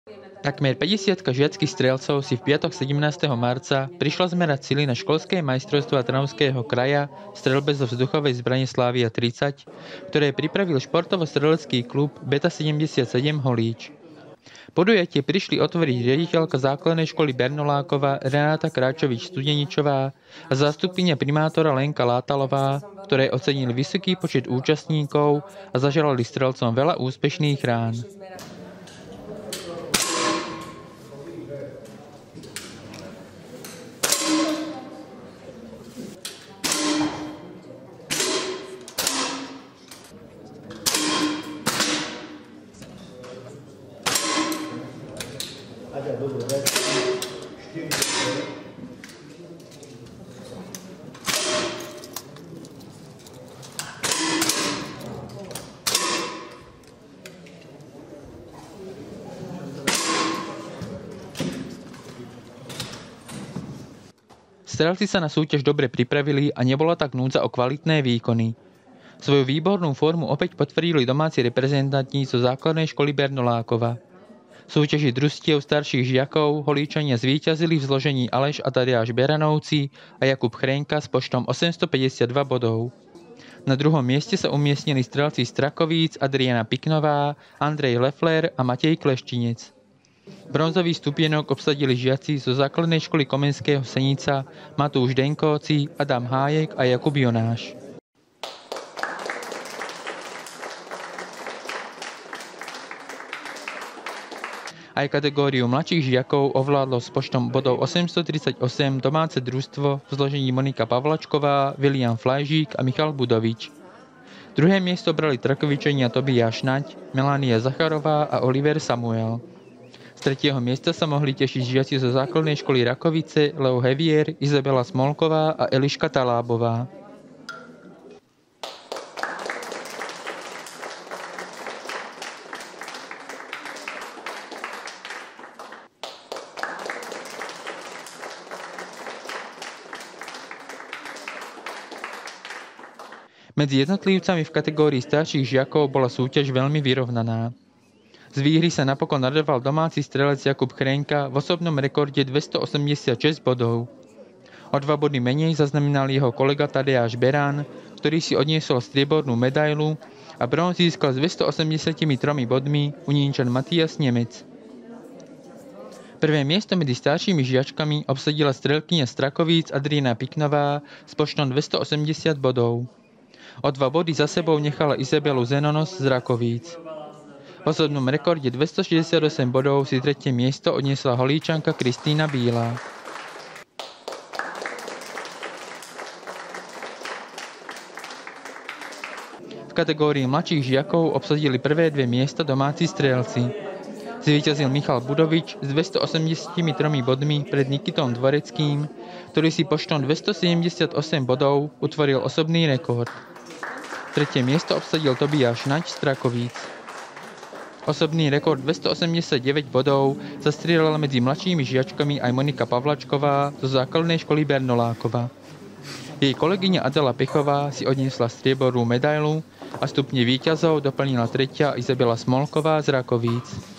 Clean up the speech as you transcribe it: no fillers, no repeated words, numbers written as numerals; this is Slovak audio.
Takmer 50 žiackych strelcov si v piatok 17. marca prišla zmerať sily na školské majstrovstvá Trnavského kraja v streľbe zo vzduchovej zbrane Slávia 30, ktoré pripravil športovo-strelecký klub Beta 77 Holíč. Podujatie prišli otvoriť riaditeľka základnej školy Bernolákova Renáta Kráčovič-Studeničová a zástupkyňa primátora Lenka Látalová, ktoré ocenili vysoký počet účastníkov a zaželali strelcom veľa úspešných rán. Strelci sa na súťaž dobre pripravili a nebola tak núdza o kvalitné výkony. Svoju výbornú formu opäť potvrdili domáci reprezentanti zo základnej školy Bernolákova. V súťaži družstiev starších žiakov Holíčania zvíťazili v zložení Aleš a Tadeáš Beranovci a Jakub Chreňka s počtom 852 bodov. Na druhom mieste sa umiestnili strelci Strakovíc Adriana Piknová, Andrej Leffler a Matej Kleštinec. Bronzový stupienok obsadili žiaci zo základnej školy Komenského Senica Matúš Denkovci, Adam Hájek a Jakub Jonáš. Aj kategóriu mladších žiakov ovládlo s počtom bodov 838 domáce družstvo v zložení Monika Pavlačková, William Flajžík a Michal Budovič. Druhé miesto brali Trakovičania Tobiáš Naď, Melania Zacharová a Oliver Samuel. Z tretieho miesta sa mohli tešiť žiaci zo základnej školy Rakovice, Leo Hevier, Izabela Smolková a Eliška Talábová. Medzi jednotlivcami v kategórii starších žiakov bola súťaž veľmi vyrovnaná. Z výhry sa napokon radoval domáci strelec Jakub Chreňka v osobnom rekorde 286 bodov. O 2 body menej zaznamenal jeho kolega Tadeáš Berán, ktorý si odniesol striebornú medailu a bronz získal s 283 bodmi Unínčan Matias Nemec. Prvé miesto medzi staršími žiačkami obsadila strelkyňa Strakovíc Adriana Piknová s počtom 280 bodov. O 2 body za sebou nechala Izabelu Zenonos z Rakovíc. V osobnom rekorde 268 bodov si tretie miesto odniesla Holíčanka Kristýna Bílá. V kategórii mladších žiakov obsadili prvé 2 miesta domáci strelci. Zvíťazil Michal Budovič s 283 bodmi pred Nikitom Dvoreckým, ktorý si počtom 278 bodov utvoril osobný rekord. Tretie miesto obsadil Tobiáš Naď z Trakovíc. Osobný rekord 289 bodov zastrieľala medzi mladšími žiačkami aj Monika Pavlačková zo základnej školy Bernolákova. Jej kolegyňa Adela Pechová si odniesla striebornú medailu a stupne víťazov doplnila tretia Izabela Smolková z Rakovíc.